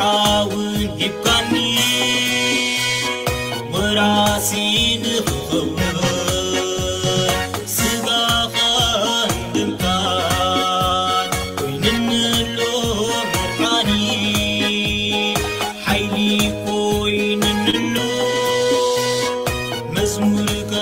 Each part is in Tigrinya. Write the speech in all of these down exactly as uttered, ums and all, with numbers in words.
حاول يبقاني وراسين خور سباقا دمكان وين اللو مرحاني حيلي كوين اللو مزمورك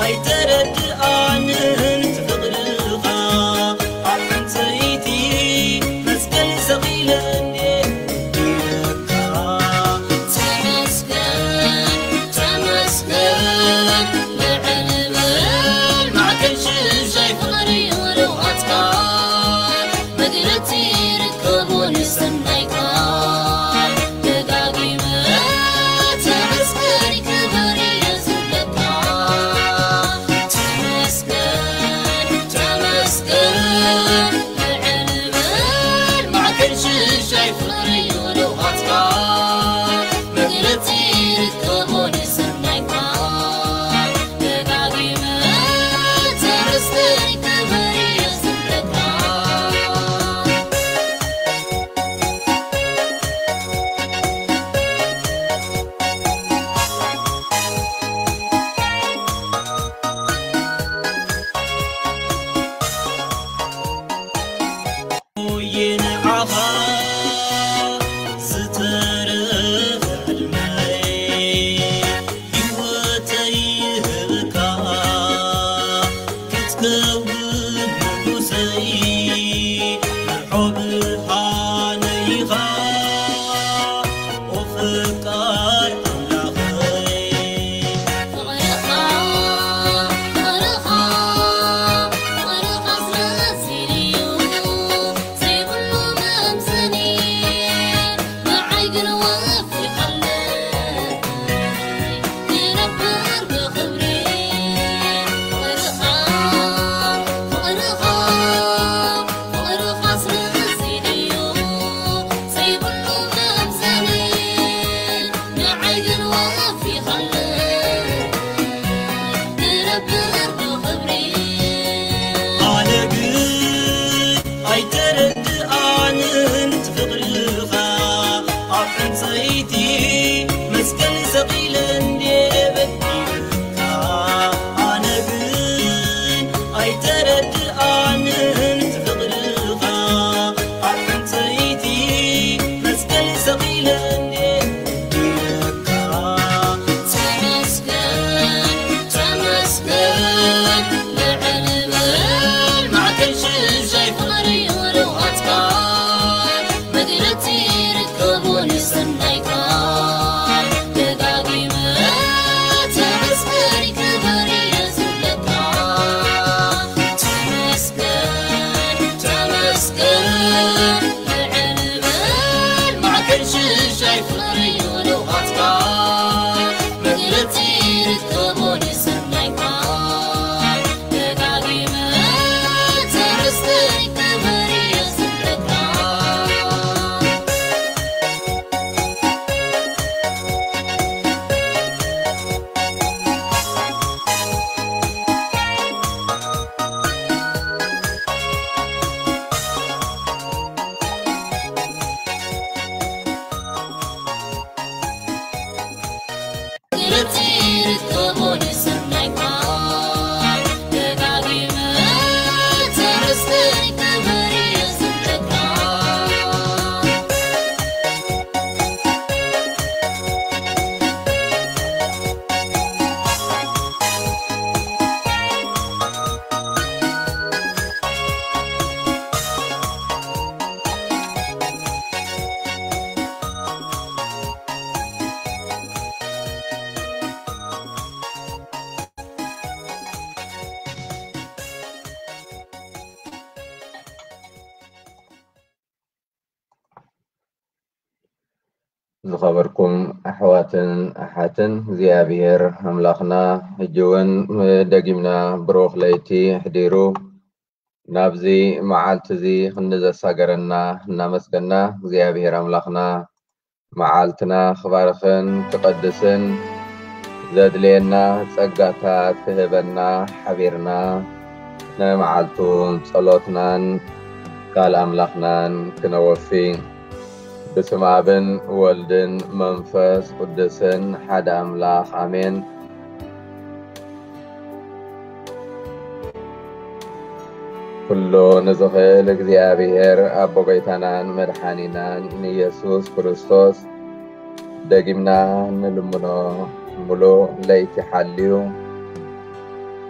زخبركم أحواتن أحاتن زيابير أملاخنا جوان دقيمنا بروخ ليتي حديرو نابزي معالتزي خندزة ساقرنا نامسكنا زيابير أملاخنا معالتنا خبارخن تقدسن زادلينا تسقاتات كهبنا حبيرنا نمعالتو صلوتنا قال أملاخنا كنوفي بسم ابن ولدن منفس قدسن حد املاخ امين كله نزخل እግዚአብሔር አቦ ቤታናን መድኃኒናን ኢየሱስ ክርስቶስ ደጊምና ንልምኖ ሙሉ ለይቲ ሓልዩ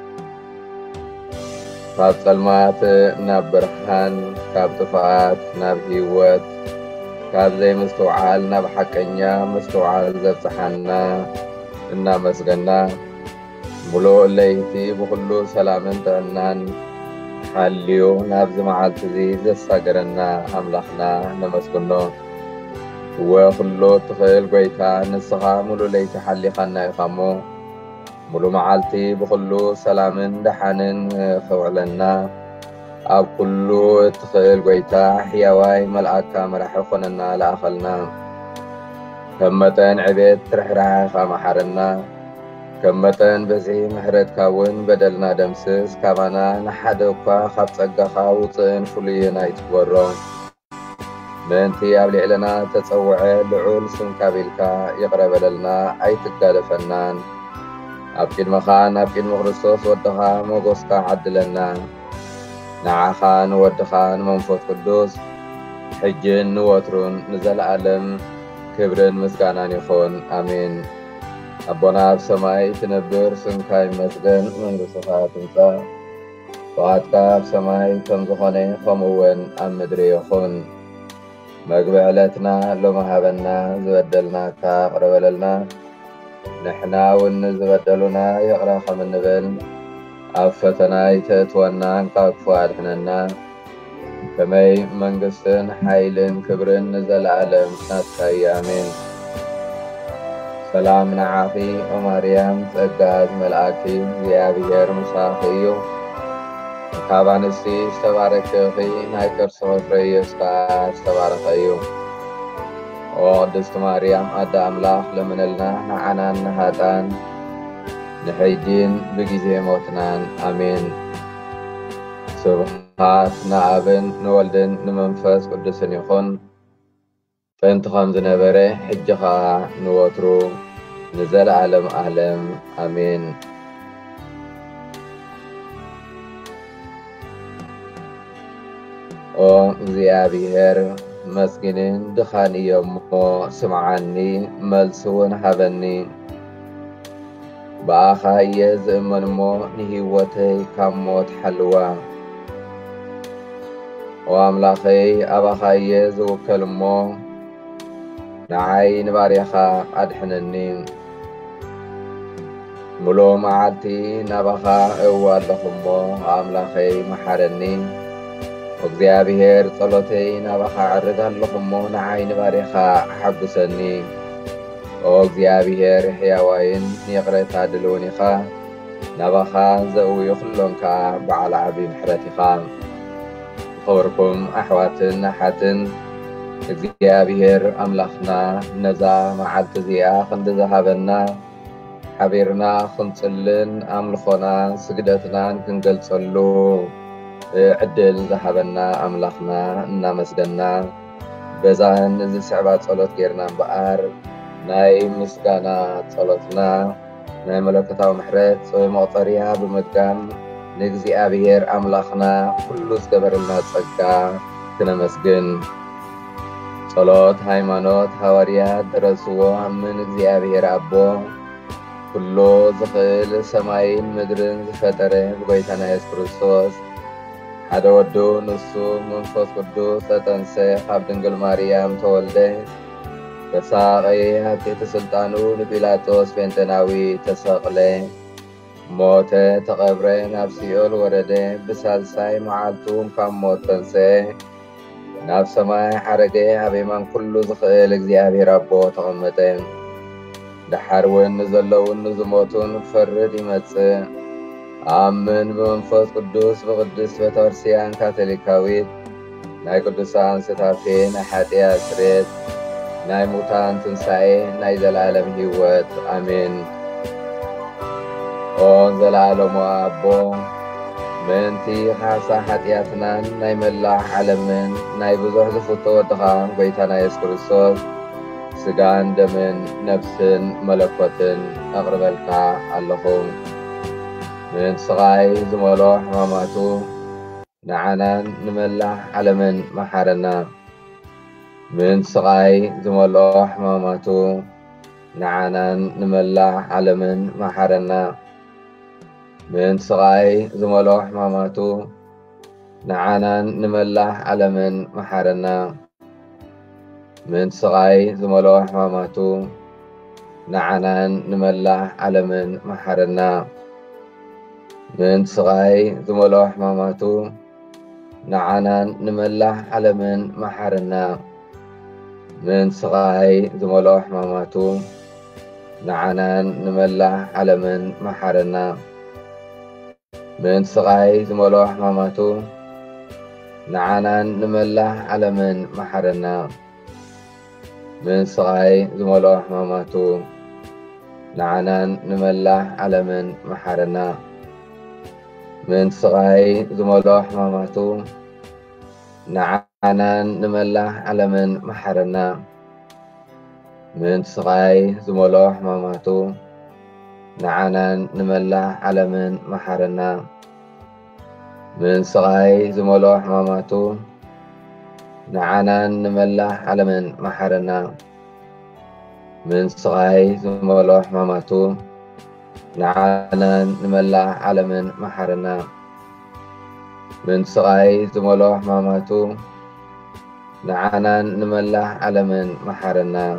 ካብ ጸልማት ናብ ብርሃን ካብ ጥፍኣት ናብ ህይወት ካብ ዘይምስተውዓል ናብ ሓቀኛ ምስተውዓል ዘብጽሓና እናመስገና ሙሉእ ለይቲ ብኩሉ ሰላምን ጥዕናን ሓልዩ ናብ ዝመዓልቲ እዚ ዘሳገረና ኣምላኽና ነመስግኖ ወኩሉ ትኽእል ጎይታ ንስኻ ሙሉእ ለይቲ ሓሊኻና ኢኻ እሞ ሙሉእ መዓልቲ ብኩሉ ሰላምን ደሓንን ኸውዕለና ኣብ ኩሉ እትኽእል ጎይታ ሕያዋይ መልኣክካ መራሒ ኾነና ለኣኸልና ከም መጠን ዕቤት ትርሕራሕኻ መሓረና ከም መጠን በዝሒ ምሕረትካ እውን በደልና ደምስስ ካባና ንሓደ እኳ ካብ ጸጋኻ ውፅእን ፍሉይን ኣይትግበሮ ምእንቲ ኣብ ልዕልና ተጸውዐ ልዑል ስምካ ኢልካ ይቕረበለልና ኣይትጋደፈናን ኣብ ቅድመኻ ናብ ቅድሚ ክርስቶስ ወድኻ ሞጎስካ ዓድለና ንዓኻ ንወድኻ ንመንፈስ ቅዱስ ሕጅን ንወትሩን ንዘለዓለም ክብርን ምስጋናን ይኹን ኣሜን። ኣቦና ኣብ ሰማይ ትነብር ስምካ ይመስገን መንግሥትኻ ትምጻእ ፈቃድካ ኣብ ሰማይ ከም ዝኾነ ከምኡውን ኣብ ምድሪ ይኹን መግቢ ዕለትና ሎሚ ሃበና ዝበደልናካ ቅረበለልና ንሕና እውን ዝበደሉና ይቕረ ከም እንብል ኣብ ፈተና ይተእትወና ካብ ክፉ ኣድሕነና ከመይ መንግስትን ሓይልን ክብርን ንዘለዓለም ናትካ እዩ ኣሜን። ሰላም ንዓኺ ኦ ማርያም ጸጋ ዝመልአኪ እግዚኣብሔር ምሳኺ እዩ ካብ ኣንስቲ ዝተባረክኺ ናይ ከርሲ ፍሬ ኢየሱስ ከዓ ዝተባረኸ እዩ። ኦ ቅድስቲ ማርያም ኣደ ኣምላኽ ለምነልና ንዓናን ንሃጣን ንሕጂን ብጊዜ ሞትናን ኣሜን። ስብሐት ንኣብን ንወልድን ንመንፈስ ቅዱስን ይኹን ጥንቲ ከም ዝነበረ ሕጂ ከዓ ንወትሩ ንዘለዓለም ዓለም ኣሜን። ኦ እግዚኣብሔር መስጊንን ድኻን እዮም እሞ ስምዓኒ መልሲ እውን ሃበኒ ብኣኻ እየ ዝእመን እሞ ንህይወተይ ካብ ሞት ሓልዋ ኦ ኣምላኸይ ኣባኻ እየ ዝውከል እሞ ንዓይ ንባርያኻ ኣድሕነኒ ሙሉእ መዓልቲ ናባኻ እዋ ኣለኹ እሞ ኣምላኸይ መሓረኒ እግዚአብሔር ጸሎተይ ናባኻ ዕርግ ኣለኹ እሞ ንዓይ ንባርያኻ ሓጉሰኒ ኦ እግዚአብሔር ሕያዋይን ንይቕረታ ድልውን ኢኻ ናባኻ ዘእውዩ ኩሎንካ በዓል ዓብዪ ምሕረት ኢኻ ክብርኩም ኣሕዋትን ኣሓትን እግዚአብሔር ኣምላኽና ነዛ መዓልቲ እዚኣ ክንዲ ዝሃበና ሓቢርና ክንጽልን ኣምልኾና ስግደትናን ክንገልጸሉ ዕድል ዝሃበና ኣምላኽና እናመስገና በዛን ዝስዕባ ጸሎት ጌርና እምበኣር ናይ ምስጋና ጸሎትና ናይ መለኮታዊ ምሕረት ጽቡቕ መቑፀርያ ብምድጋም ንእግዚአብሔር ኣምላኽና ኩሉ ዝገበረልና ጸጋ ክነመስግን ጸሎት ሃይማኖት ሃዋርያት ደረስዎ ምን እግዚአብሔር ኣቦ ኩሉ ዝኽእል ሰማይን ምድርን ዝፈጠረ ብጎይታና ኢየሱስ ክርስቶስ ሓደ ወዱ ንሱ መንፈስ ቅዱስ ተጠንሰ ካብ ድንግል ማርያም ተወልደ ተሳቐየ ኣብ ትሕቲ ስልጣኑ ንጲላጦስ ጴንጤናዊ ተሰቕለ ሞተ ተቐብረ ናብ ሲኦል ወረደ ብሳልሳይ መዓልቱ ካብ ሞት ተንሥአ ናብ ሰማይ ሓረገ ኣብ የማን ኩሉ ዝኽእል እግዚአብሔር ኣቦ ተቐመጠ ድሓር እውን ንዘለውን ንዝሞቱን ክፈርድ ይመጽእ ኣምን በመንፈስ ቅዱስ በቅድስት ቤተክርስቲያን ካቶሊካዊት ናይ ቅዱሳን ስታፌ ናይ ኃጢአት ስርየት ናይ ሙታን ትንሣኤ ናይ ዘለዓለም ህይወት ኣሜን። ኦ ዘለዓለሙ ኣቦ ምእንቲ ሓሳ ኃጢአትናን ናይ መላእ ዓለምን ናይ ብዙሕ ዝፍቶ ወድኻ ጎይታና ኢየሱስ ክርስቶስ ስጋን ደምን ነፍስን መለኮትን ኣቕርበልካ ኣለኹ من صغاي زملو حماماتو نعنان نملح علمن محارنا من صغاي زملو حماماتو نعنان نملح علمن محارنا من سغاي زملو حماماتو نعانا نملاح علمن محارنا من سغاي زملو حماماتو نعانا نملاح علمن محارنا من سغاي زملو حماماتو نعانا نملاح علمن محارنا من سغاي زملو حماماتو نعانا نملاح علمن محارنا من سغاي زملو حماماتو نعانا نملاح علمن محارنا من سغاي زملو حماماتو نعانا نملاح علمن محارنا من سغاي زملو حماماتو نعانا نملاح علمن محارنا من سغاي زملو حماماتو نعانا نملاح علمن محارنا من سغاي زملو حماماتو نعانا نملاح علمن محارنا من سغاي زملو حماماتو نعانا نملاح علمن محارنا من سغاي زملو حماماتو نعانا نملاح علمن محارنا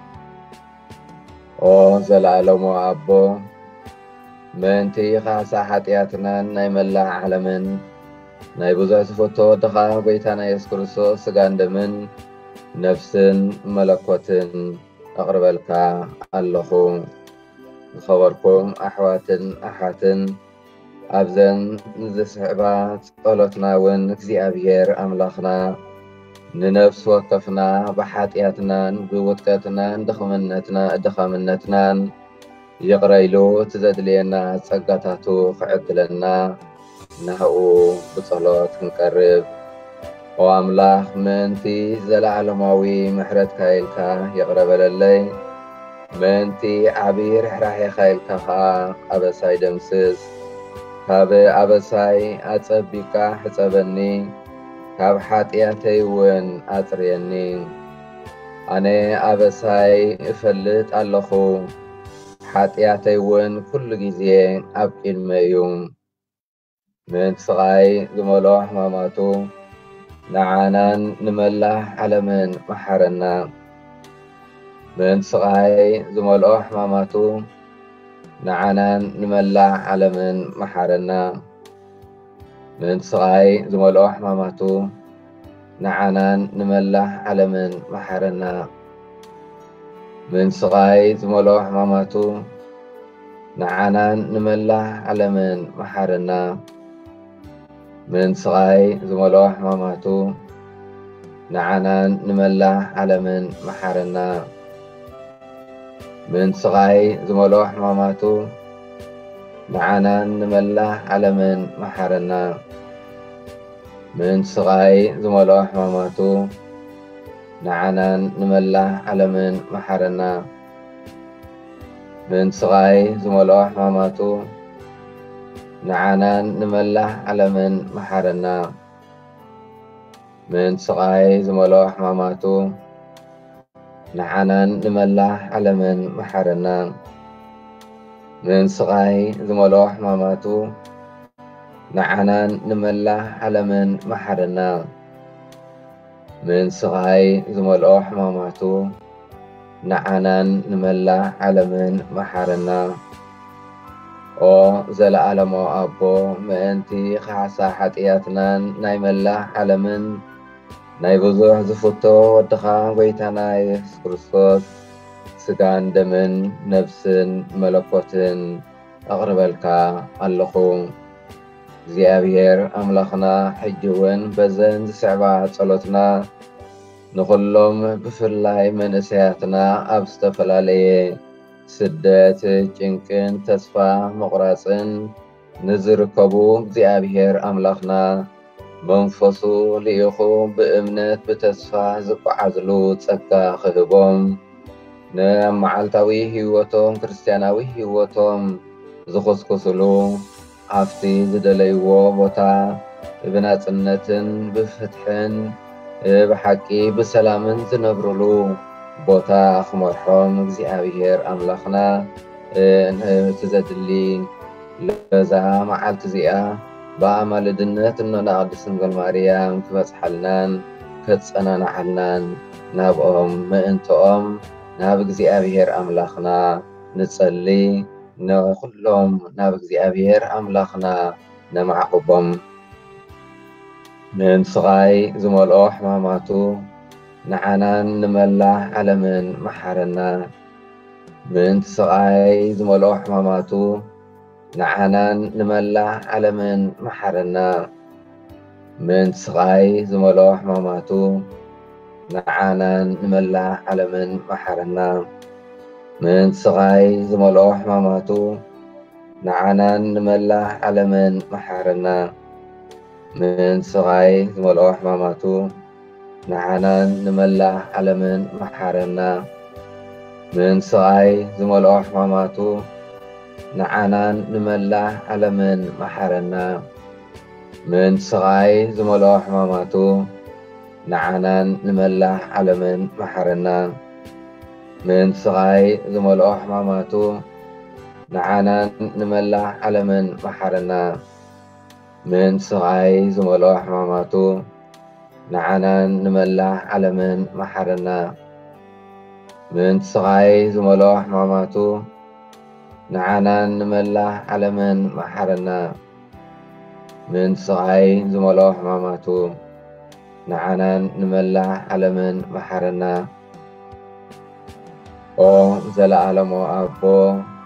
او زلالمو أبو من تيخا ساحتياتنا نيملاح علمن ناي بزح سفوتو دخا بيتانا يسكرسو سغاندمن نفسن ملكوتن أقربلكا اللخو خبركم أحواتن أحاتن أبزن زسعبات قولتنا ون كزي أبير أملاخنا ننفس وقفنا بحاتياتنا بوتكاتنا دخمنتنا دخمنتنا يقرأيلو تزدلينا تسقطاتو خعدلنا نهو بصلوات نقرب وأملاخ منتي زلعلماوي محرد كايلكا يقرب للي منتي عبير راح خايلكا خا أبساي دمسس كاب أبساي أتصبيكا حسبني كاب حاتياتي ون أتريني أنا أبساي فلت اللخو حاتياتي ون كل جزيين أبكي الميوم من سغاي زملو حماماتو نعانا نملاح علمن محارنا من سغاي زملو حماماتو نعانا نملاح علمن محارنا من سغاي زملو حماماتو نعانا نملاح علمن محارنا من سغاي زملو حماماتو نعانا نملاح علمن محارنا من سغاي زملو حماماتو نعانا نملاح علمن محارنا من سغاي زملو حماماتو نعانا نملاح علمن محارنا من سغاي زملو حماماتو نعانا نملاح علمن محارنا من سغاي زملو حماماتو نعانا نملاح علمن محارنا من سغاي زملو حماماتو نعانا نملاح علمن محارنا من سغاي زملو حماماتو نعانا نملاح علمن محارنا من سغاي زملو حماماتو نعانا نملاح علمن محارنا او زلعلمو أبو مأنتي خاصة حتياتنا ناي ملاح علمن ناي بزوح زفوتو ودخا ويتانا يسوع كريستوس سغان دمن نفسن ملكوتن أقربلكا اللخو زيابير أملاخنا حجوين بزن سعبات صلوتنا نخلهم بفلاي من اسياتنا أبستفلالي سدات جنكن تسفى مقراصن نزركبو زيابير أملاخنا منفصو ليخو بأمنت بتسفى زكو عزلو تسكا خذبهم نام معالتاوي هيوتهم كريستياناوي هيوتهم زخصكسلو عفتي زدليو بوتا بناتنتن بفتحن بحكي بسلامن زنبرلو ቦታ ክመርሖም እግዚኣብሔር ኣምላኽና ተዘድሊ لذا معلت زيا بأمل دنت إنه نقدس نقول مريم كبصحلنان كتصنعنا حلنان نابهم ما أنتم نابق زي أبيهر أملاخنا نصلي نخلهم نابق زي أبيهر أملاخنا نمعقبهم من صغاي زملؤ حماماتو نعنا نملح على من محرنا من صغاي زملؤ حماماتو نعنا نملح على من محرنا من صغاي زملؤ حماماتو نعنا نملح على من محرنا من صغاي زملؤ حماماتو نعنا نملح على من محرنا من صغاي زملؤ حماماتو نعنا نملح على من محرنا من صغاي زملؤ حماماتو نعنا نملح على من محرنا من صغاي زملؤ حماماتو نعنا نملح على من محرنا من صغاي زملؤ حماماتو نعنا نملح على من محرنا من صغاي زملؤ حماماتو نعنا نملح على من محرنا من صغاي زملؤ حماماتو نعنا نملح على من محرنا من صغاي زملؤ حماماتو نعنا نملح على من محرنا او زلعلم أبو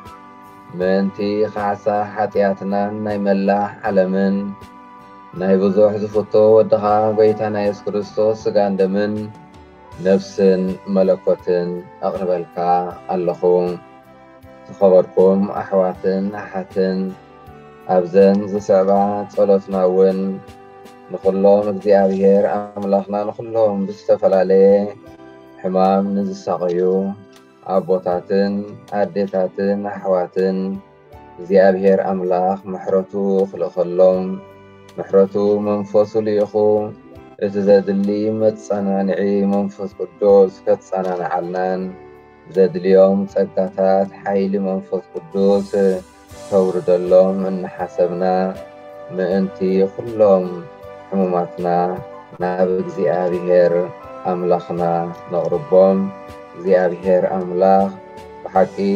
منتي خعسا حتياتنا نيملح على من ناي بزوح زفتو ودخا بيتنا يس كريستوس سغاندمن نفس ملكوت أقرب لك اللخوم تخبركم أحواتن أحاتن أبزن زسعبات صلوتنا ون نخلهم እግዚአብሔር أملاخنا نخلهم بستفلالي حمام نزساقيو أبوتاتن أديتاتن أحواتن እግዚአብሔር أملاخ محرتو خلقلهم محرتو منفوسو ليخو اتزادلي متصنانعي منفوس قدوس كتصنانعلنان زادليوم ጸጋታት حيل منفوس قدوس تورد اللهم إن حسبنا مأنتي كلهم حموماتنا نابق እግዚአብሔር أملاخنا نغربهم እግዚአብሔር أملاخ بحقي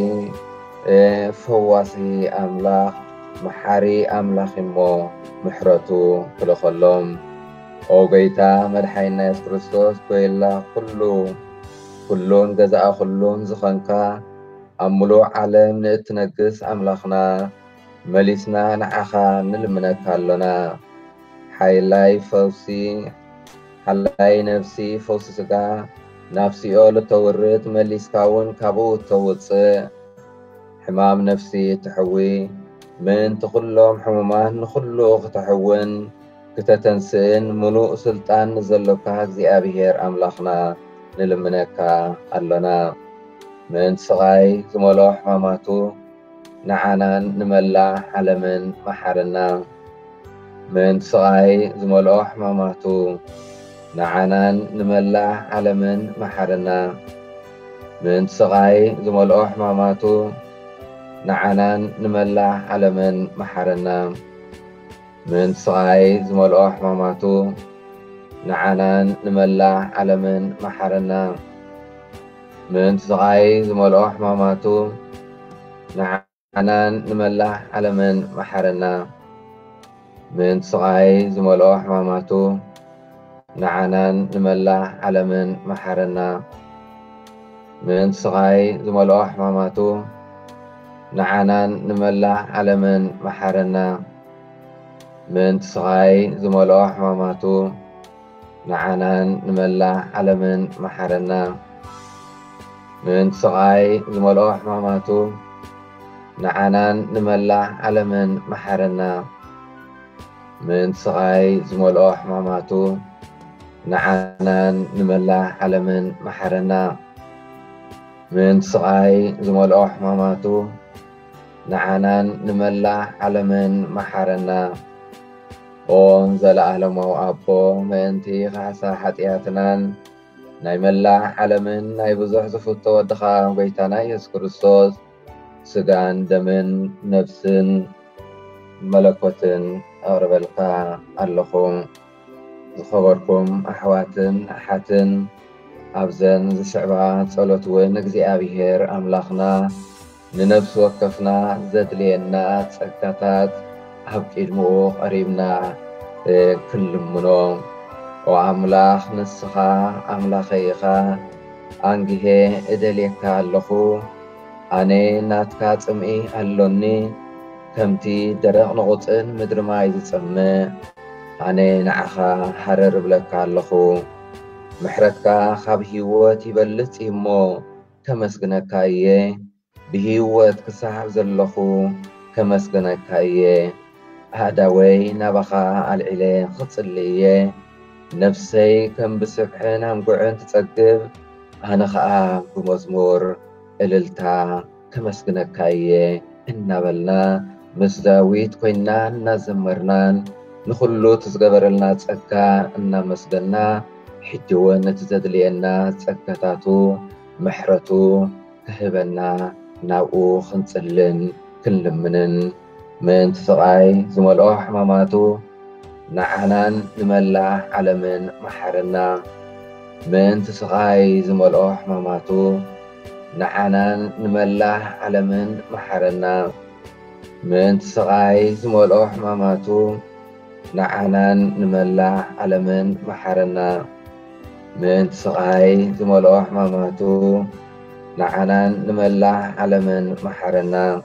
فواسي أملاخ محاري أملاخ مو محرتو كلهم أو جيتا مدحينا يسوع كريستوس كويلا كله كلون جزاء كلون زخنكا أملو عالم نتنقص أملاخنا مليسنا نعخا نلمنك لنا حيلاي فوسي حيلاي نفسي فوسي سقا نفسي أول تورط مليس كاون كابو توصي حمام نفسي تحوي من تخلهم حمومان نخلو تحوين كتتنسين ملوء سلطان نزلوكا እግዚአብሔር أملاخنا نلمنك لنا من صغاي زملؤ حماماتو نعنا نملح على من محرنا من صغاي زملؤ حماماتو نعنا نملح على من محرنا من صغاي زملؤ حماماتو نعنا نملح على من محرنا من صغاي زملؤ حماماتو نعنا نملح على من محرنا من صغاي زملؤ حماماتو نعنا نملح على من محرنا من صغاي زملؤ حماماتو نعنا نملح على من محرنا من صغاي زملؤ حماماتو نعنا نملح على من محرنا من صغاي زملؤ حماماتو نعنا نملح على من محرنا من صغاي زملؤ حماماتو نعنا نملح على من محرنا من صغاي زملؤ حماماتو نعنا نملح على من محرنا من صغاي زملؤ حماماتو نعنا نملح على من محرنا ኦን ዘለዓለማዊ ኣቦ ምእንቲ ካሕሳ ሓጢኣትናን ናይ መላእ ዓለምን ናይ ብዙሕ ዝፍቶ ወድኻ ጎይታና ኢየሱስ ክርስቶስ ስጋን ደምን ነፍስን ملكوتن أغربلقا اللخم زخبركم أحواتن أحاتن أبزن زشعبات صلوتون نجزي أبيهر أملاخنا ننفس وكفنا زدلينا تسكتات أبكي المؤ قريبنا كل منهم وأملاخ نسخا أملاخيخا أنجيه إدليكا اللخو أني ناتكا تسمئي اللوني كمتي درق نغطن مدر ما يزسمي أني نعخا حرر بلكا اللخو محرتكا خاب هيوت يبلت إمو كمسكنكا إيه بهيوت كسحب زلخو كمسكنكا إيه هداوي نبخا العلي خطليه نفسي كم بسبحين هم قعن تتقب أنا خاء بمزمور إللتا كمسكنك إيه إنا بلنا مسداويت كوينا نزمرنان نخلو تزقبر لنا تسكا إنا مسدنا حجوان نتزدلينا تسكتاتو محرتو كهبنا ناوو خنصلن كل منن من تسقاي زملو حماماتو نعنان نملح على من محرنا من تسقاي زملو حماماتو نعنان نملح على من محرنا من تسقاي زملو حماماتو نعنان نملح على من محرنا من تسقاي زملو حماماتو نعنان نملح على من محرنا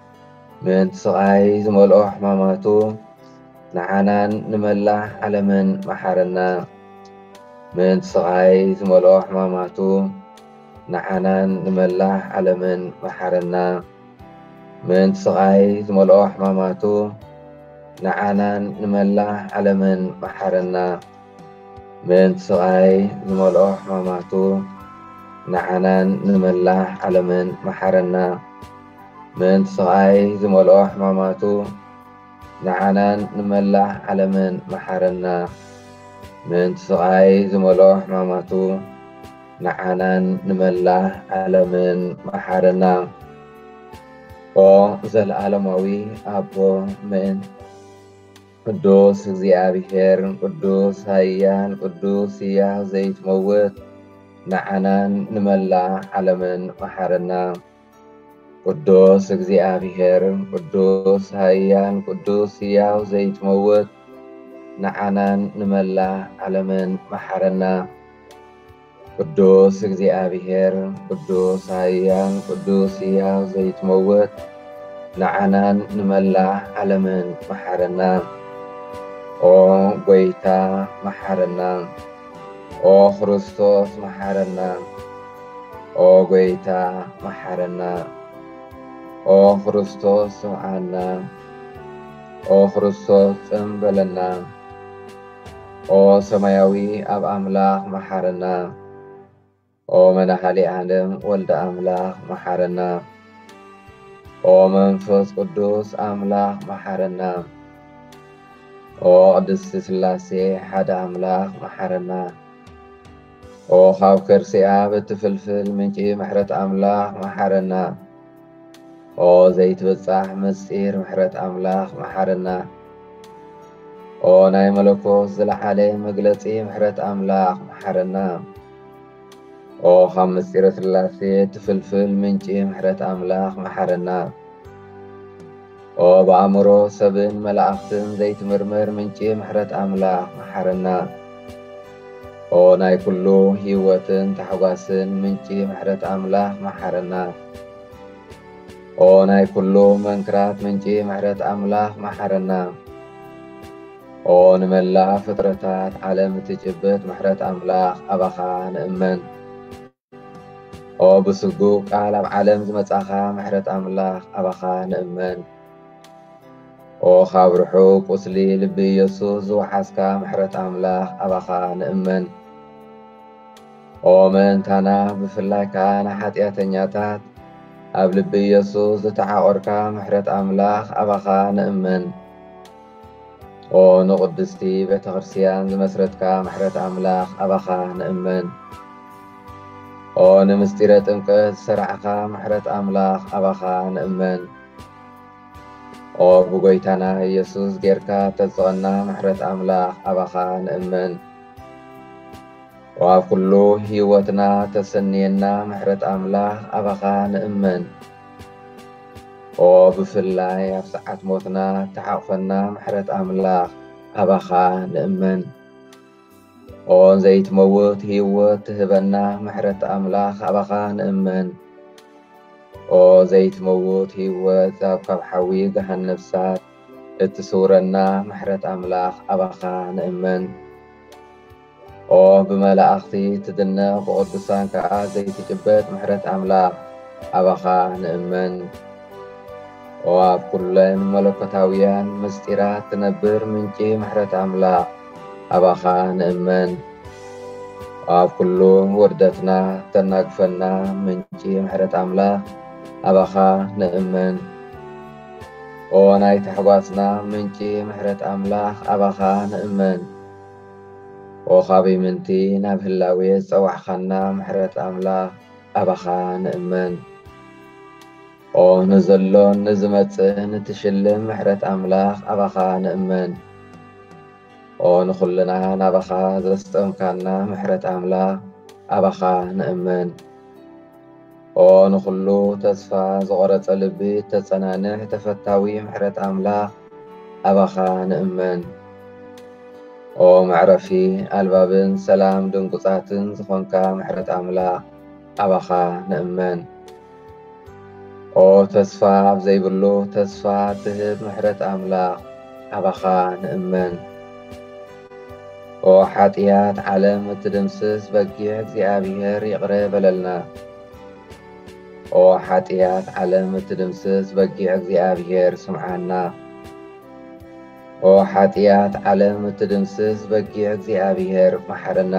من تسقاي زملو حماماتو نعنان نملح على من محرنا من تسقاي زملو حماماتو نعنان نملح على من محرنا من تسقاي زملو حماماتو نعنان نملح على من محرنا من تسقاي زملو حماماتو نعنان نملح على من محرنا من تسقاي زملو حماماتو نعنان نملح على من محرنا من تسقاي زملو حماماتو نعنان نملح على من محرنا او زل عالماوي ابو من قدوس እግዚአብሔር قدوس هيان قدوس يا زيت موت نعنان نملح على من محرنا قدوس እግዚአብሔር قدوس هيان قدوس يا زيت موت نعنان نملح على من محرنا قدوس እግዚአብሔር قدوس هيان قدوس يا زيت موت نعنان نملح على من محرنا او ጎይታ محرنا او ክርስቶስ محرنا او ጎይታ محرنا او ክርስቶስ عنا او ክርስቶስ ጽንበለና او ሰማያዊ አብ አምላክ محرنا او መድኃኔ ዓለም ወልደ አምላክ محرنا او መንፈስ ቅዱስ አምላክ محرنا او ቅድስት ሥላሴ ሓደ አምላክ محرنا او ካብ ከርሲኣ ብትፍልፍል ምንጪ ምሕረት አምላክ محرنا او ዘይትበጻሕ ምስጢር ምሕረት አምላክ محرنا او ናይ መለኮት ዝለዓለ መግለጺ ምሕረት አምላክ محرنا او ካብ ምስጢረ ሥላሴ ትፍልፍል ምንጪ ምሕረት አምላክ محرنا او በአእምሮ ሰብን መላእክትን ዘይትምርምር ምንጪ ምሕረት አምላክ محرنا او ናይ ኩሉ ህይወትን ተሕጓስን ምንጪ ምሕረት አምላክ محرنا او ናይ ኩሉ መንክራት ምንጪ ምሕረት አምላክ محرنا او ንመላእ ፍጥረታት ዓለም ትጭብጥ ምሕረት አምላክ አባኻ ንእመን او بسجو قال بعالم زمصاخا محرت املاح ابخا نእመን او خابرحو قسلي لبي يسوع وحسكا محرت املاح ابخا نእመን او من تانا بفلاكا نحاتياتنياتات اب لبي يسوع زتعاوركا محرت املاح ابخا نእመን او نقدستي بتغرسيان زمسرتكا محرت املاح ابخا نእመን او نمستيرة امكت سرعخا محرت املاخ ابخا نእመን ኦ ብጎይታና ኢየሱስ ጌርካ ተጽቐና ምሕረት ኣምላኽ ኣባኻ ንእመን ወኣብ ኩሉ ህይወትና ተሰንየና ምሕረት ኣምላኽ ኣባኻ ንእመን ኦ ብፍላይ ኣብ ሰዓት ሞትና ተሓቕፈና ምሕረት ኣምላኽ ኣባኻ ንእመን ኦ ዘይትመውት ህይወት ትህበና ምሕረት ኣምላኽ ኣባኻ ንእመን ኦ ዘይትመውት ህይወት ኣብ ካብ ሓዊ ገሃነም እሳት እትስውረና ምሕረት ኣምላኽ ኣባኻ ንእመን ኦ ብመላእኽቲ ትድነቕ ብቅዱሳን ከዓ ዘይትጭበጥ ምሕረት ኣምላኽ ኣባኻ ንእመን ኦ ኣብ ኩለን መለኮታውያን ምስጢራት ትነብር ምንጪ ምሕረት ኣምላኽ ኣባኻ ንእመን ኣብ ኩሉ ውርደትና ተናግፈና ምንጪ ምሕረት ኣምላኽ ኣባኻ ንእመን ኦ ናይ ተሕጓስና ምንጪ ምሕረት ኣምላኽ ኣባኻ ንእመን ኦ ካብ ምንቲ ናብ ህላዌ ዝፀዋዕኻና ምሕረት ኣምላኽ ኣባኻ ንእመን ኦ ንዘሎን ንዝመጽእን እትሽልም ምሕረት ኣምላኽ ኣባኻ ንእመን ኦ ንኹልና ናባኻ ዘስጠምካና ምሕረት ኣምላኽ ኣባኻ ንእመን ኦ ንኹሉ ተስፋ ዝቆረጸ ልቢ ተጸናንሕ ተፈታዊ ምሕረት ኣምላኽ ኣባኻ ንእመን ኦ መዕረፊ ኣልባብን ሰላም ድንቁጻትን ዝኾንካ ምሕረት ኣምላኽ ኣባኻ ንእመን ኦ ተስፋ ኣብ ዘይብሉ ተስፋ ትህብ ምሕረት ኣምላኽ ኣባኻ ንእመን ኦ ሓጢያት ዓለም እትድምስስ በጊዕ እግዚኣብሔር ይቕረ በለልና ኦ ሓጢያት ዓለም እትድምስስ በጊዕ እግዚኣብሔር ስምዓና ኦ ሓጢያት ዓለም እትድምስስ በጊዕ እግዚኣብሔር መሓረና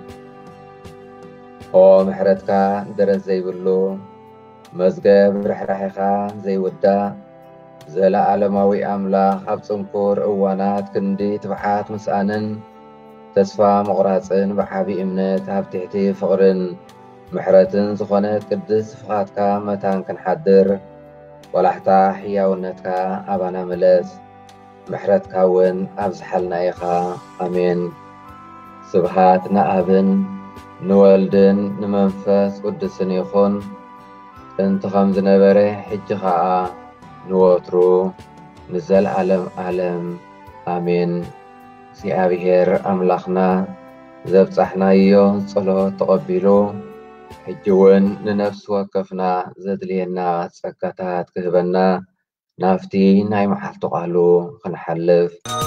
ኦ ምሕረትካ ደረስ ዘይብሉ መዝገብ ርሕራሕኻ ዘይውዳእ ዘለዓለማዊ ኣምላኽ ኣብ ጽንኩር እዋናት ክንዲ ትብዓት ምስኣንን ተስፋ ምቑራጽን ብዓቢ እምነት ኣብ ትሕቲ ፍቕርን ምሕረትን ዝኾነት ቅድስ ፍቓድካ መታን ክንሓድር ወላሕታ ሕያውነትካ ኣባና መለስ ምሕረትካ እውን ኣብ ዝሓልና ኢኻ ኣሜን ስብሃት ንኣብን ንወልድን ንመንፈስ ቅዱስን ይኹን ጥንቲ ከም ዝነበረ ሕጂ ኸዓ ንወትሩ ንዘለዓለም ዓለም ኣሜን እግዚኣብሔር ኣምላኽና ዘብጻሕናዮ ጸሎት ተቐቢሉ ሕጂ እውን ንነፍሲ ወከፍና ዘድልየና ጸጋታት ክህበና ናፍቲ ናይ መዓልቲ ቃሉ ክንሓልፍ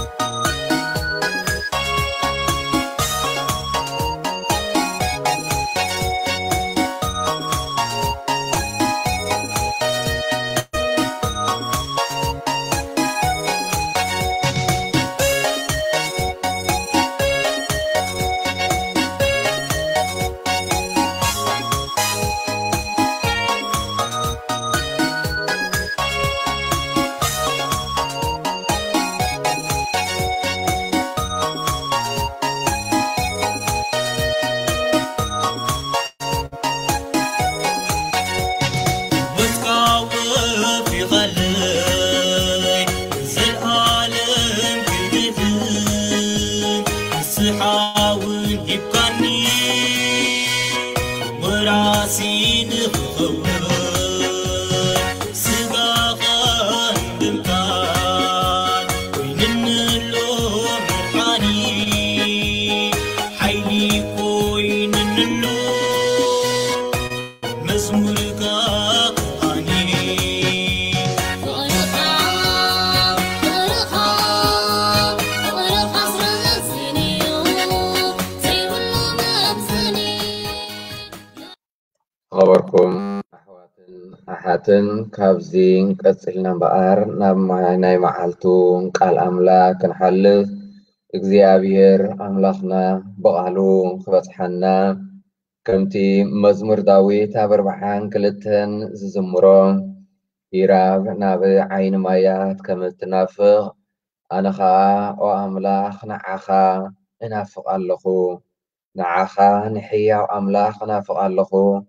خبركم أحواتن أحاتن كابزين كتسلنا بقار ناب ناي معالتون قال أملاك نحلف እግዚአብሔር أملاخنا بقالو خبصحنا كمتي مزمور داويت أبربحان كلتن ززمرو يراب ناب عين مايات كمتنافق أنا خا أو أملاخ نعخا نافق اللخو نعخا نحيا أملاخ نافق اللخو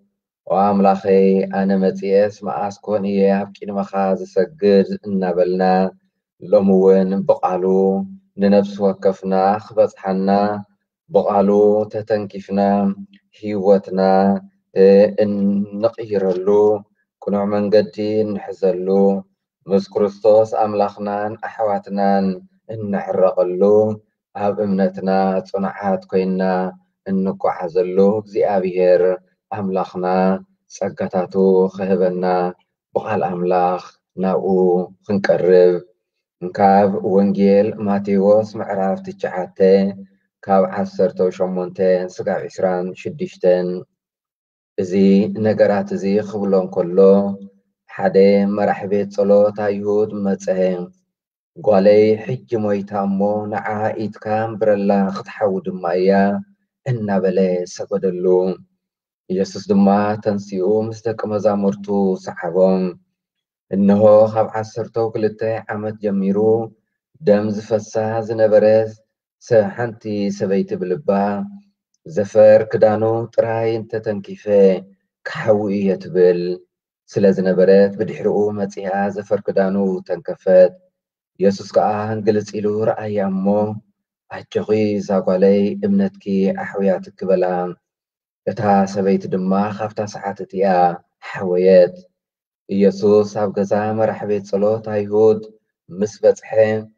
وأملاخي أنا متيس ما أسكون إياه بكين مخاز سجد النبلنا لمون بقالو ننفس وكفنا خبز حنا بقالو تتنكفنا هيوتنا إن نقيرلو كنوع من قدي نحزلو مس كريستوس أملاخنا أحواتنا نحرقلو أب أمنتنا صنعات كوينا እንቋዓዘሉ እግዚአብሔር አምላኽና ጸጋታቱ ኸህበና በቃል አምላኽ ናብኡ ክንቀርብ ካብ ወንጌል ማቴዎስ ምዕራፍ ትሽዓተ ካብ ዓሰርተ ሸሞንተ ስጋብ ዒስራን ሽዱሽተን እዚ ነገራት እዚ ክብሎ እንከሎ ሓደ መራሒ ቤት ጸሎት አይሁድ መጸ ጓለይ ሕጂ ሞይታ እሞ ንዓ ኢትካ እምብረላ ክትሓው ድማ እያ እናበለ ሰገደሉ ኢየሱስ ድማ ተንሲኡ ምስ ደቀ መዛሙርቱ ሰሓቦም እነሆ ካብ ዓሰርተ ክልተ ዓመት ጀሚሩ ደም ዝፈሳ ዝነበረት ሓንቲ ሰበይቲ ብልባ ዘፈር ክዳኑ ጥራይ እንተተንኪፈ ክሓዊ እየ ትብል ስለ ዝነበረት ብድሕሪኡ መፂኣ ዘፈር ክዳኑ ተንከፈት ኢየሱስ ከዓ ግልጽ ኢሉ ረኣያ እሞ ኣጀኺ ዛጓለይ እምነትኪ ኣሕውያ ትክበላ እታ ሰበይቲ ድማ ካብታ ሰዓት እቲኣ ሓወየት ኢየሱስ ኣብ ገዛ መራሒ ቤት ጸሎት አይሁድ ምስ በጽሐ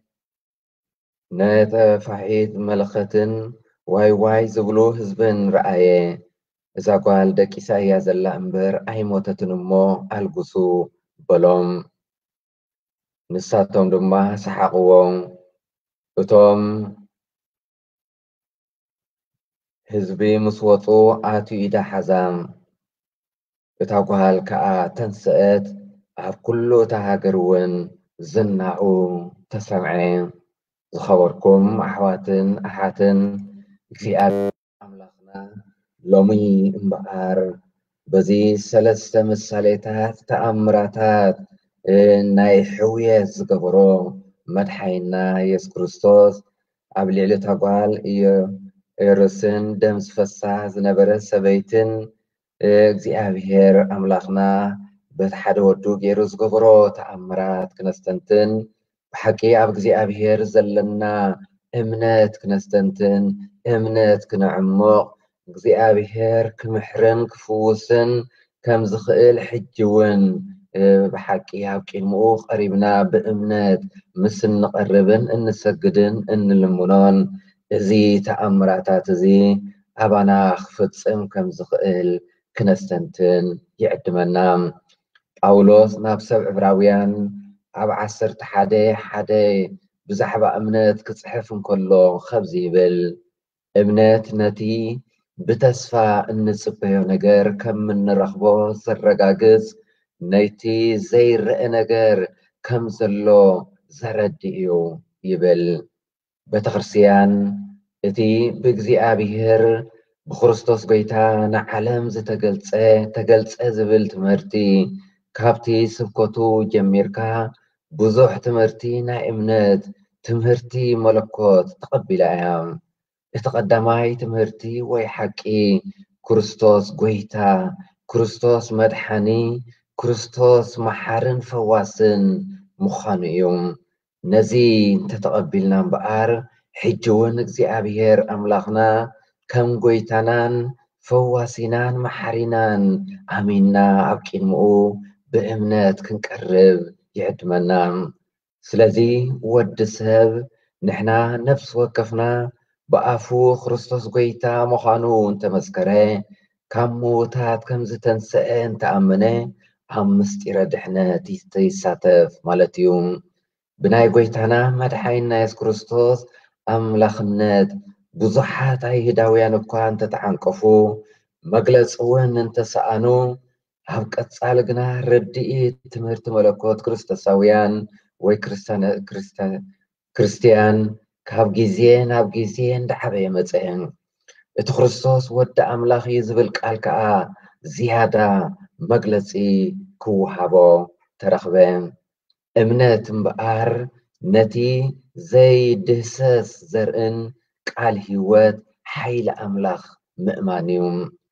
ነተፋሒት መለኸትን ዋይ ዋይ ዝብሉ ህዝብን ረኣየ እዛ ጓል ደቂሳ እያ ዘላ እምበር ኣይሞተትን እሞ ኣልጉሱ በሎም ንሳቶም ድማ ሰሓቕዎም እቶም ህዝቢ ምስ ወፁ ኣትዩ ኢዳ ሓዛ እታ ጓል ከዓ ተንስአት ኣብ ኩሉ እታ ሃገር እውን ዝናኡ ተሰምዐ ዝኸበርኩም ኣሕዋትን ኣሓትን እግዚአብሔር ኣምላኽና ሎሚ እምበኣር በዚ ሰለስተ ምሳሌታት ተኣምራታት ናይ ሕውየት ዝገበሮ መድሓይና ኢየሱስ ክርስቶስ ኣብ ልዕሊ እታ ጓል ኢየሩስን ደም ዝፈሳ ዝነበረት ሰበይትን እግዚአብሔር ኣምላኽና በቲ ሓደ ወዱ ገይሩ ዝገበሮ ተኣምራት ክነስተንትን ብሓቂ ኣብ እግዚአብሔር ዘለና እምነት ክነስተንትን እምነት ክነዕምቕ እግዚአብሔር ክምሕርን ክፍውስን ከም ዝኽእል ሕጂ እውን ብሓቂ ኣብ ቅድሚኡ ቀሪብና ብእምነት ምስ እንቐርብን እንሰግድን እንልምኖን እዚ ተኣምራታት እዚ ኣባና ክፍጽም ከም ዝኽእል ክነስተንትን ይዕድመና ጳውሎስ ናብ ሰብ ዕብራውያን ኣብ ዓሰርተ ሓደ ሓደ ብዛዕባ እምነት ክጽሕፍ እንከሎ ከምዚ ይብል እምነት ነቲ ብተስፋ እንጽበዮ ነገር ከም እንረኽቦ ዘረጋግጽ ነይቲ ዘይርአ ነገር ከም ዘሎ ዘረድእ እዩ ይብል ቤተክርስቲያን እቲ ብእግዚአብሔር ብክርስቶስ ጎይታ ንዓለም ዝተገልጸ ተገልጸ ዝብል ትምህርቲ ካብቲ ስብከቱ ጀሚርካ ብዙሕ ትምህርቲ ናይ እምነት ትምህርቲ መለኮት ተቐቢላ እያ እቲ ቀዳማይ ትምህርቲ ወይ ሓቂ ክርስቶስ ጎይታ ክርስቶስ መድሓኒ ክርስቶስ መሓርን ፈዋስን ምዃኑ እዩ ነዚ እንተተቐቢልና እምበኣር ሕጂ እውን እግዚአብሔር ኣምላኽና ከም ጎይታናን ፈዋሲናን መሓሪናን ኣሚንና ኣብ ቅድሚኡ ብእምነት ክንቀርብ ይዕድመና ስለዚ ወዲ ሰብ ንሕና ነፍሲ ወከፍና ብኣፉ ክርስቶስ ጎይታ ምዃኑ እንተመስከረ ካብ ምዉታት ከም ዝተንስአ እንተኣመነ ኣብ ምስጢረ ድሕነት ይሳተፍ ማለት እዩ ብናይ ጎይታና መድሓኒና ኢየሱስ ክርስቶስ ኣምላኽነት ብዙሓት ኣይሁዳውያን እኳ እንተተዓንቀፉ መግለፂ እውን እንተሰኣኑ ኣብ ቀጻሊ ግና ረድኢት ትምህርቲ መለኮት ክርስቶሳውያን ወይ ክርስቲያን ካብ ግዜ ናብ ግዜ እንዳዓበየ መፀ እቲ ክርስቶስ ወዲ ኣምላኽ እዩ ዝብል ቃል ከዓ ዝያዳ መግለፂ ክወሃቦ ተረኽበ እምነት እምበኣር ነቲ ዘይድህሰስ ዘርእን ቃል ህይወት ሓይሊ ኣምላኽ ምእማን እዩ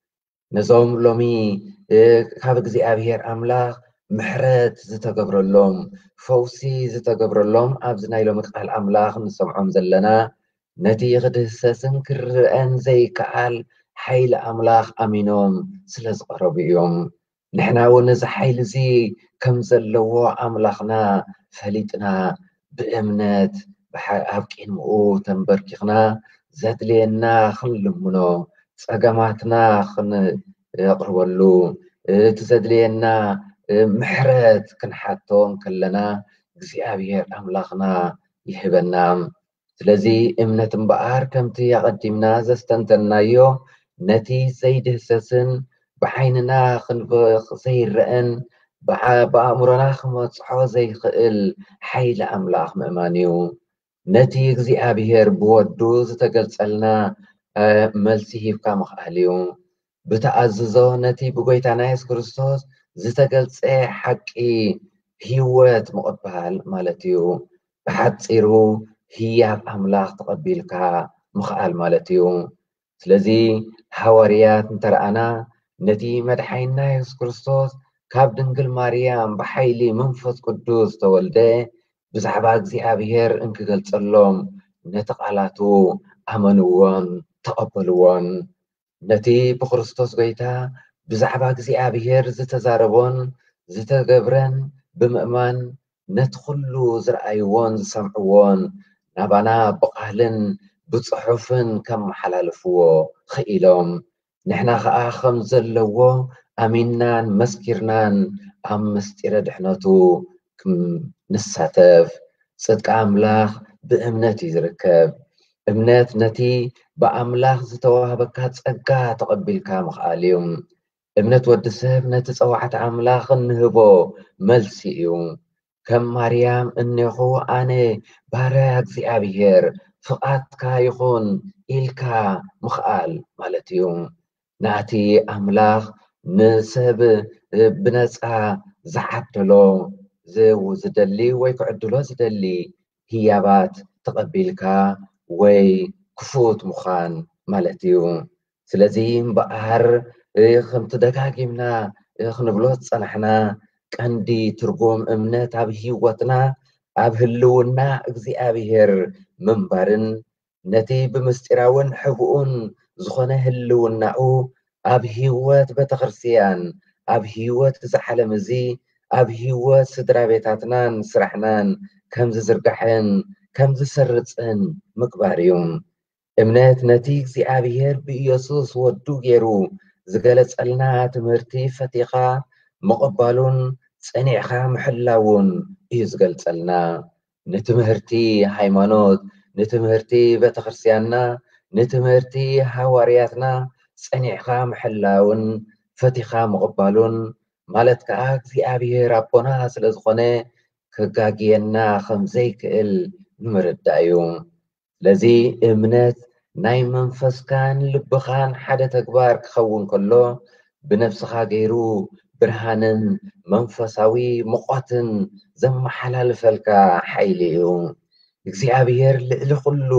نزوم لومي ካብ እግዚኣብሔር ኣምላኽ ምሕረት ዝተገብረሎም ፈውሲ ዝተገብረሎም ኣብዚ ናይ ሎሚ ቃል ኣምላኽ ንሰምዖም ዘለና ነቲ ክድህሰስን ክርአን ዘይከኣል ሓይሊ ኣምላኽ ኣሚኖም ስለ ዝቐረቡ እዮም። ንሕና እውን እዚ ሓይሊ እዚ ከም ዘለዎ ኣምላኽና ፈሊጥና ብእምነት ኣብ ቂንኡ ተንበርኪኽና ዘድልየና ክንልምኖ ፀገማትና ክንቅርበሉ እቲ ዘድልየና ምሕረት ክንሓቶ ከለና እግዚኣብሔር ኣምላኽና ይህበና። ስለዚ እምነት እምበኣር ከምቲ ኣቐዲምና ዘስተንተናዮ ነቲ ዘይድህሰስን ብዓይንና ዘይረአን ብኣእምሮና ክመፅሖ ዘይክእል ሓይሊ ኣምላኽ ምእማን እዩ። ነቲ እግዚኣብሔር ብወዱ ዝተገልፀልና መልሲ ሂብካ ምኽኣል እዩ። ብተኣዝዞ ነቲ ብጎይታና የሱስ ክርስቶስ ዝተገልፀ ሓቂ ሂወት ምቕባል ማለት እዩ። ብሓፂሩ ህያብ ኣምላኽ ተቐቢልካ ምኽኣል ማለት እዩ። ስለዚ ሃዋርያት እንተረኣና ነቲ መድሓኒና የሱስ ክርስቶስ ካብ ድንግል ማርያም ብሓይሊ መንፈስ ቅዱስ ተወልደ ብዛዕባ እግዚኣብሔር እንክገልፀሎም ነቲ ቃላቱ ኣመንዎን ተቐበልዎን። ነቲ ብክርስቶስ ጎይታ ብዛዕባ እግዚኣብሔር ዝተዛረቦን ዝተገብረን ብምእማን ነቲ ኩሉ ዝረኣይዎን ዝሰምዕዎን ናባና ብቃልን ብፅሑፍን ከመሓላልፍዎ ክኢሎም ንሕና ከዓ ከም ዘለዎ ኣሚንናን መስኪርናን ኣብ ምስጢረ ድሕነቱ ንሳተፍ። ጽድቂ ኣምላኽ ብእምነት እዩ ዝርከብ። እምነት ነቲ ብኣምላኽ ዝተዋህበካ ጸጋ ተቐቢልካ ምኽኣል እዩ። እምነት ወዲ ሰብ ነቲ ፀዋዕቲ ኣምላኽ እንህቦ መልሲ እዩ። ከም ማርያም እኔኹ ኣነ ባርያ እግዚኣብሔር ፍቓድካ ይኹን ኢልካ ምኽኣል ማለት እዩ። ናቲ ኣምላኽ ንሰብ ብነፃ ዝዓደሎ ዝደሊ ወይ ክዕድሎ ዝደሊ ህያባት ተቐቢልካ ወይ ክፉት ምዃን ማለት እዩ። ስለዚ እምበኣር ከምቲ ደጋጊምና ክንብሎ ዝፀናሕና ቀንዲ ትርጉም እምነት ኣብ ሂወትና ኣብ ህልውና እግዚኣብሔር ምንባርን ነቲ ብምስጢራውን ሕቡኡን ዝኾነ ህልውናኡ ኣብ ሂወት ቤተክርስትያን ኣብ ሂወት ዝዓለም እዚ ኣብ ሂወት ስድራ ቤታትናን ስራሕናን ከም ዝዝርጋሕን ከም ዝሰርፅን ምግባር እዩ። እምነት ነቲ እግዚኣብሔር ብኢየሱስ ወዱ ገይሩ ዝገለፀልና ትምህርቲ ፈቲኻ ምቕባሉን ፀኒዕኻ ምሕላውን እዩ ዝገልፀልና። ንትምህርቲ ሃይማኖት፣ ንትምህርቲ ቤተክርስትያንና፣ ንትምህርቲ ሃዋርያትና ፀኒዕኻ ምሕላውን ፈቲኻ ምቕባሉን ማለት ከዓ እግዚኣብሔር ኣቦና ስለ ዝኾነ ከጋግየና ከም ዘይክእል ንምርዳእ እዩ። ስለዚ እምነት ናይ መንፈስካን ልብኻን ሓደ ተግባር ክኸውን ከሎ ብነፍስኻ ገይሩ ብርሃንን መንፈሳዊ ሙቐትን ዘመሓላልፈልካ ሓይሊ እዩ። እግዚኣብሔር ልዕሊ ኩሉ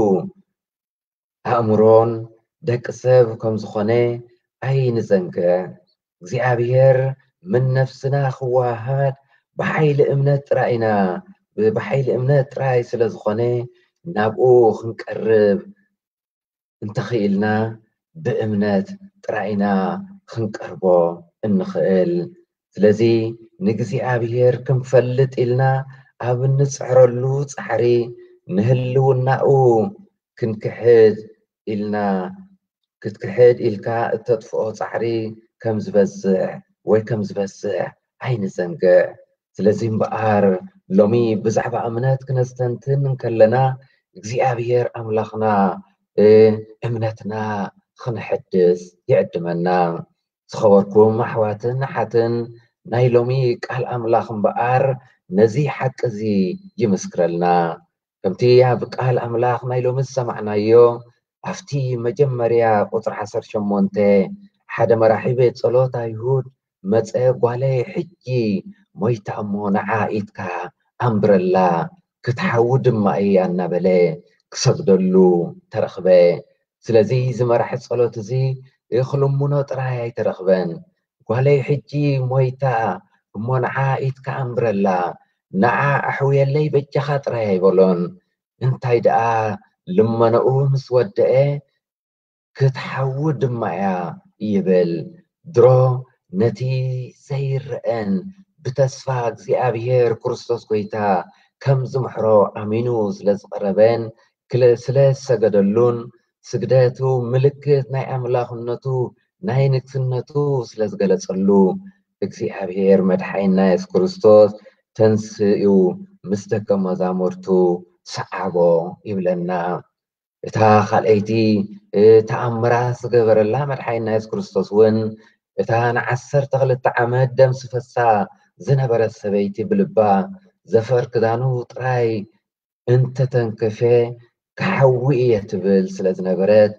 ኣእምሮን ደቂ ሰብ ከም ዝኾነ ኣይንዘንግዕ። እግዚኣብሔር ምን ነፍስና ክዋሃድ ብሓይሊ እምነት ጥራይና ብሓይሊ እምነት ጥራይ ስለ ዝኾነ ናብኡ ክንቀርብ እንተኽኢልና ብእምነት ጥራይና ክንቀርቦ እንኽእል። ስለዚ ንእግዚኣብሔር ክንፈልጥ ኢልና ኣብ እንፅዕረሉ ፃዕሪ ንህልውናኡ ክንክሕድ ኢልና ክትክሕድ ኢልካ እተጥፍኦ ፃዕሪ ከም ዝበዝሕ ወይ ከም ዝበዝሕ ኣይንዘንግዕ። ስለዚ እምበኣር ሎሚ ብዛዕባ እምነት ክነስተንትን ከለና እግዚኣብሔር ኣምላኽና እምነትና ክንሕድስ ይዕድመና። ዝኸበርኩም ኣሕዋትን ሓትን ናይ ሎሚ ቃል ኣምላኽ እምበኣር ነዚ ሓቂ እዚ ይምስክረልና። ከምቲ ኣብ ቃል ኣምላኽ ናይ ሎሚ ዝሰማዕናዮ ኣብቲ መጀመርያ ቁፅሪ ዓሰርተ ሸሞንተ ሓደ መራሒ ቤት ጸሎት ኣይሁድ መፀ ጓለይ ሕጂ ሞይታ እሞ ንዓ ኢትካ ኣንብረላ ክትሓዊ ድማ እያ እናበለ ክሰግደሉ ተረኽበ። ስለዚ ዝመራሒ ጸሎት እዚ يخلمونا تراي ترخبن قالي حجي مويتا منعا إتك أمبرلا نعا أحوي اللي بجخات راي بولون انتاي دعا لما نقوم سودئ ክትሓውድ ማያ ይብል ድሮ ነቲ ዘይርአን ብተስፋ እግዚኣብሔር ክርስቶስ ጎይታ ከም ዝምሕሮ ኣሚኑ ስለ ዝቐረበን ስለ ዝሰገደሉን ስግደቱ ምልክት ናይ ኣምላኽነቱ ናይ ንግስነቱ ስለ ዝገለጸሉ እግዚኣብሔር መድሓኒና ኢየሱስ ክርስቶስ ተንስኡ ምስ ደቀ መዛሙርቱ ሰዓቦ ይብለና እታ ካልአይቲ ተኣምራት ዝገበረላ መድሓኒና ኢየሱስ ክርስቶስ እውን እታ ንዓሰርተ ክልተ ዓመት ደም ዝፈሳ ዝነበረት ሰበይቲ ብልባ ዘፈር ክዳኑ ጥራይ እንተተንከፈ ክሓዊ እየ ትብል ስለ ዝነበረት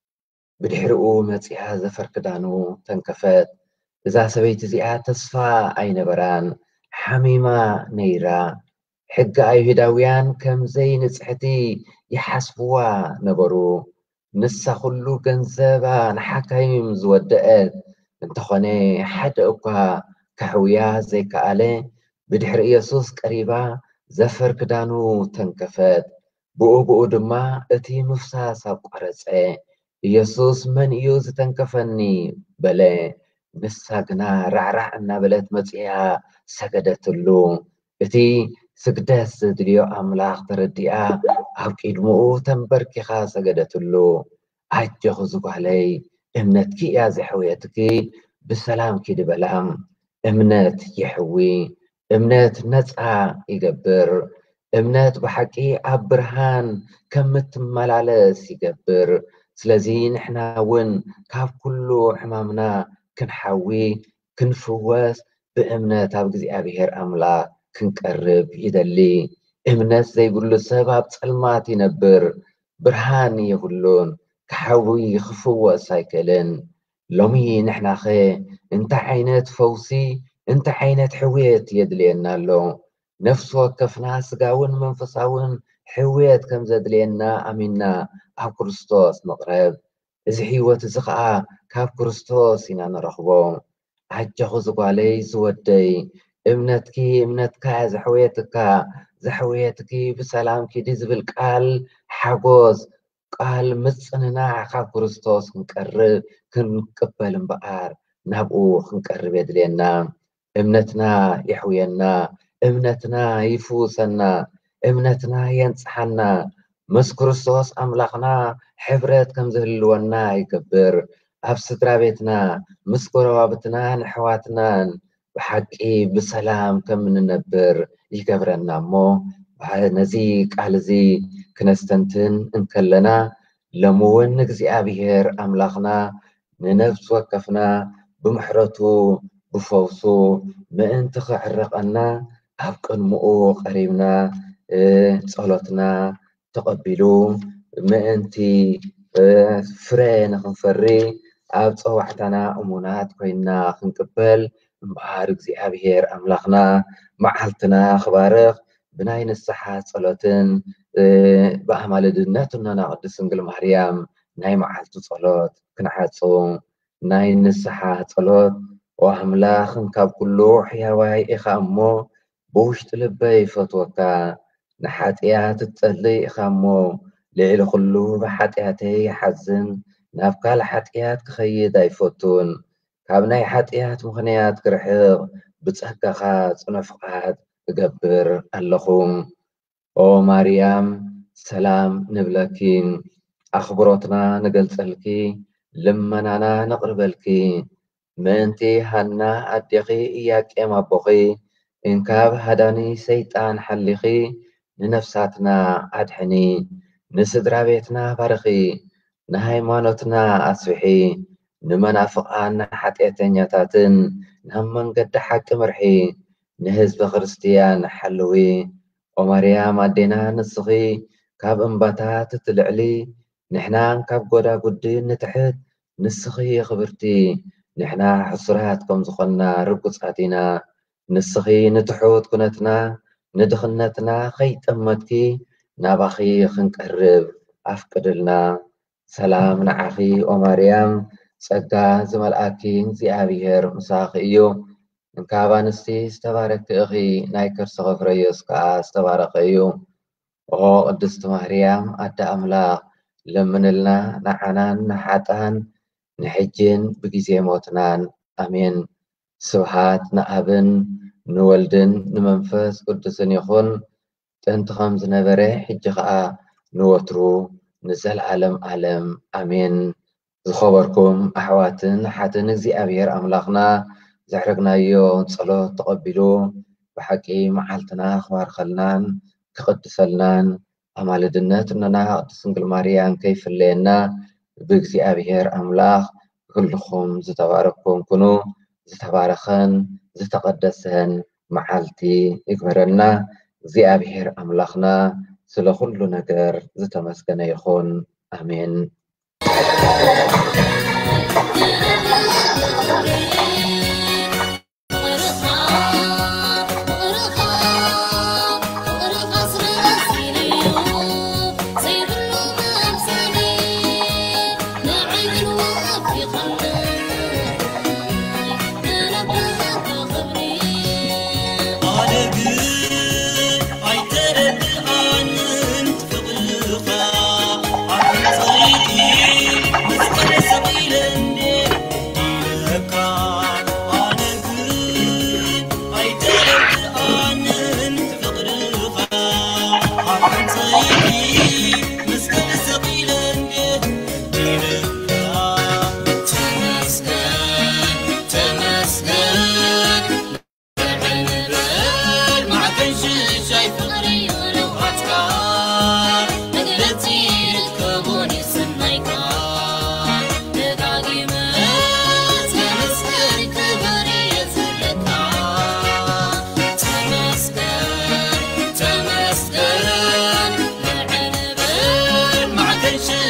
ብድሕሪኡ መፂኣ ዘፈር ክዳኑ ተንከፈት። እዛ ሰበይቲ እዚኣ ተስፋ ኣይነበራን ሓሚማ ነይራ። ሕጊ ኣይሁዳውያን ከም ዘይንፅሕቲ ይሓስብዋ ነበሩ። ንሳ ኩሉ ገንዘባ ንሓካይም ዝወደአት እንተኾነ ሓደ እኳ ካሕውያ ዘይከኣለ ብድሕሪ ኢየሱስ ቀሪባ ዘፈር ክዳኑ ተንከፈት። ብኡ ብኡ ድማ እቲ ምፍሳስ ኣቋረፀ። ኢየሱስ መን እዩ ዝተንከፈኒ በለ። ንሳ ግና ራዕራዕ እናበለት መፂያ ሰገደትሉ። እቲ ስግደት ዘድልዮ ኣምላኽ ተረዲኣ ኣብ ቂድምኡ ተንበርኪኻ ሰገደትሉ። ኣጀኹ ዝጓለይ እምነትኪ እያ ዘሕውየትኪ ብሰላም ኪድ በላ። እምነት ይሕዊ፣ እምነት ነፃ ይገብር፣ እምነት ብሓቂ ኣብ ብርሃን ከም እትመላለስ ይገብር። ስለዚ ንሕና እውን ካብ ኩሉ ሕማምና ክንሓዊ ክንፍወስ ብእምነት ኣብ እግዚኣብሔር ኣምላኽ ክንቀርብ ይደሊ። እምነት ዘይብሉ ሰብ ኣብ ፀልማት ይነብር፣ ብርሃን የብሉን፣ ክሓዊ ክፍወስ ኣይክእልን። ሎሚ ንሕና ኸ እንታይ ዓይነት ፈውሲ እንታይ ዓይነት ሕውየት የድልየና ኣሎ? ነፍሲ ወከፍና ስጋውን መንፈሳውን ሕውየት ከም ዘድልየና ኣሚንና ኣብ ክርስቶስ ንቕረብ። እዚ ህይወት እዚ ከዓ ካብ ክርስቶስ ኢና ንረኽቦ። ዓጀኹ ዝጓለይ ዝወደይ እምነትኪ እምነትካ ዘሕውየትካ ዘሕውየትኪ ብሰላም ኪዲ ዝብል ቃል ሓጎስ ቃል ምፅንናዕ ካብ ክርስቶስ ክንቀርብ ክንቅበል እምበኣር ናብኡ ክንቀርብ የድልየና። እምነትና የሕውየና፣ እምነትና ይፍውሰና፣ እምነትና የንፅሓና። ምስ ክርስቶስ ኣምላኽና ሕብረት ከም ዝህልወና ይገብር። ኣብ ስድራ ቤትና ምስ ጎረባብትናን ኣሕዋትናን ብሓቂ ብሰላም ከም እንነብር ይገብረና እሞ ነዚ ቃል እዚ ክነስተንትን እንከለና ሎሚ እውን እግዚኣብሔር ኣምላኽና ንነፍሲ ወከፍና ብምሕረቱ ብፈውሱ ምእንቲ ክዕረቐና ኣብ ቅድምኡ ቀሪብና ጸሎትና ተቐቢሉ ምእንቲ ፍረ ንኽንፈሪ ኣብ ፀዋዕታና እሙናት ኮይና ክንቅበል እምበኣር እግዚኣብሔር ኣምላኽና መዓልትና ክባርኽ ብናይ ንስሓ ጸሎትን ብኣማልድነት እኖና ቅድስት ድንግል ማርያም ናይ መዓልቲ ጸሎት ክንዓፁ። ናይ ንስሓ ጸሎት ወኣምላኽ ካብ ኩሉ ሕያዋይ ኢኻ እሞ ብውሽጢ ልበይ ፈትወካ። ንሓጢኣት እትጸልይ ኢኻ እሞ ልዕሊ ኩሉ ብሓጢኣተይ ይሓዝን። ናብ ካልእ ሓጢኣት ክኸይድ ኣይፈቱን። ካብ ናይ ሓጢኣት ምኽንያት ክርሕቕ ብጸጋኻ ጽኑዕ ፍቓድ እገብር ኣለኹ። ኦ ማርያም ሰላም ንብለኪ፣ ኣኽብሮትና ንገልጸልኪ፣ ልመናና ነቕርበልኪ። ምእንቲ ሃና ኣዴኺ ኢያቄም ኣቦኺ እንካብ ሃዳኒ ሰይጣን ሓሊኺ ንነፍሳትና ኣድሕኒ። ንስድራ ቤትና ባርኺ፣ ንሃይማኖትና ኣስፊሒ፣ ንመናፍቓን ሓጢአተኛታትን ናብ መንገዲ ሓቂ ምርሒ። ንህዝቢ ክርስቲያን ሓልዊ። ኦ ማርያም ኣዴና ንስኺ ካብ እምባታት እትልዕሊ ንሕናን ካብ ጎዳጉዲ ንትሕት ንስኺ ክብርቲ። ንሕና ሕሱራት ከም ዝኾንና ርጉፃት ኢና። ንስኺ ንትሑት ኩነትና ንድኽነትና ከይጠመትኪ ናባኺ ክንቀርብ ኣፍቅድልና። ሰላም ንዓኺ ኦ ማርያም ጸጋ ዝመልአኪ እግዚኣብሔር ምሳኺ እዩ እንካባንስቲ ዝተባረክ እኺ ናይ ከርሰኸ ፍረ ኢየሱስ ከዓ ዝተባረኸ እዩ ኦ ቅድስቲ ማርያም ኣደ ኣምላኽ ለምንልና ንዓናን ንሓጣን ንሕጅን ብግዜ ሞትናን ኣሜን ስብሃት ንኣብን ንወልድን ንመንፈስ ቅዱስን ይኹን ጥንቲ ከም ዝነበረ ሕጂ ከዓ ንወትሩ ንዘለዓለም ዓለም ኣሜን ዝኸበርኩም ኣሕዋትን ሓትን እግዚኣብሔር ኣምላኽና ዘሕረግናዮ ጸሎት ተቐቢሉ ብሓቂ መዓልትና ክባርከልናን ክቅድሰልናን ኣማልድነት እነና ቅድስት ድንግል ማርያም ከይፍለየና ብእግዚኣብሔር ኣምላኽ ኩልኩም ዝተባረኩም ኩኑ ዝተባረኸን ዝተቀደሰን መዓልቲ ይግበረና እግዚአብሔር አምላኽና ስለ ሁሉ ነገር ዝተመስገነ ይኹን አሜን። Attention.